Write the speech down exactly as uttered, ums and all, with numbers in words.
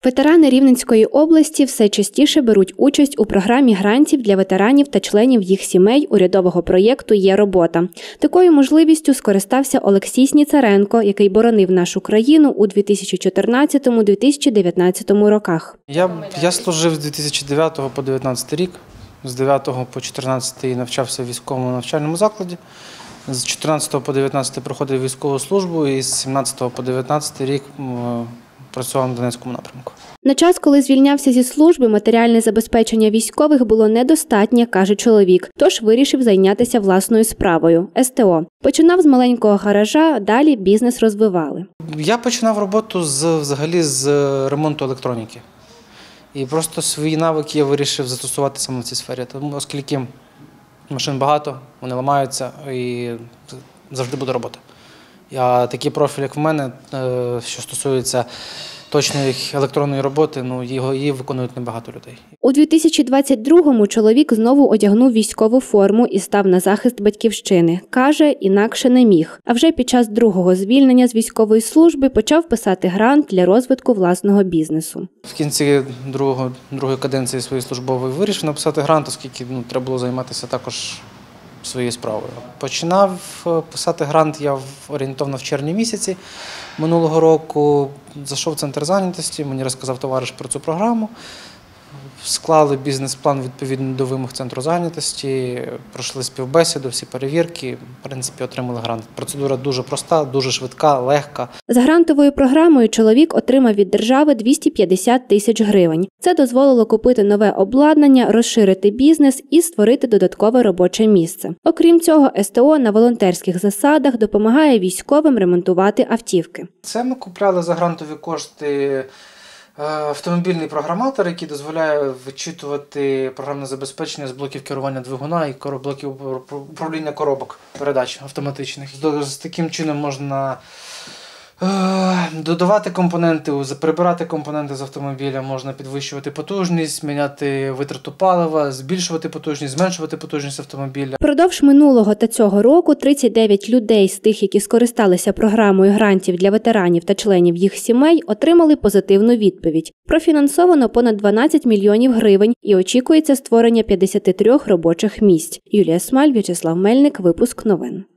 Ветерани Рівненської області все частіше беруть участь у програмі грантів для ветеранів та членів їх сімей урядового проєкту «Є робота». Такою можливістю скористався Олексій Сніцаренко, який боронив нашу країну у дві тисячі чотирнадцятому - дві тисячі дев'ятнадцятому роках. Я, я служив з дві тисячі дев'ятого по дев'ятнадцятий рік. З дев'ятого по чотирнадцятий навчався в військовому навчальному закладі. З чотирнадцятого по дев'ятнадцятий проходив військову службу і з сімнадцятого по дев'ятнадцятий рік працював на Донецькому напрямку. На час, коли звільнявся зі служби, матеріальне забезпечення військових було недостатнє, каже чоловік, тож вирішив зайнятися власною справою – ес те о. Починав з маленького гаража, далі бізнес розвивали. Я починав роботу з, взагалі з ремонту електроніки. І просто свої навики я вирішив застосувати саме в цій сфері, тому оскільки машин багато, вони ламаються і завжди буде робота. А такий профіль, як в мене, що стосується точної електронної роботи, ну, його, її виконують небагато людей. У дві тисячі двадцять другому чоловік знову одягнув військову форму і став на захист батьківщини. Каже, інакше не міг. А вже під час другого звільнення з військової служби почав писати грант для розвитку власного бізнесу. В кінці другого, другої каденції своєї службової вирішив написати грант, оскільки ну, треба було займатися також своєю справою. Починав писати грант я орієнтовно в червні місяці минулого року. Зайшов в центр зайнятості, мені розказав товариш про цю програму. Склали бізнес-план відповідно до вимог центру зайнятості, пройшли співбесіду, всі перевірки, в принципі, отримали грант. Процедура дуже проста, дуже швидка, легка. За грантовою програмою чоловік отримав від держави двісті п'ятдесят тисяч гривень. Це дозволило купити нове обладнання, розширити бізнес і створити додаткове робоче місце. Окрім цього, ес те о на волонтерських засадах допомагає військовим ремонтувати автівки. Це ми купляли за грантові кошти автомобільний програматор, який дозволяє вичитувати програмне забезпечення з блоків керування двигуна і блоків управління коробок передач автоматичних. З таким чином можна додавати компоненти, прибирати компоненти з автомобіля, можна підвищувати потужність, міняти витрату палива, збільшувати потужність, зменшувати потужність автомобіля. Продовж минулого та цього року тридцять дев'ять людей з тих, які скористалися програмою грантів для ветеранів та членів їх сімей, отримали позитивну відповідь. Профінансовано понад дванадцять мільйонів гривень і очікується створення п'ятдесят три робочих місць. Юлія Смаль, В'ячеслав Мельник, випуск новин.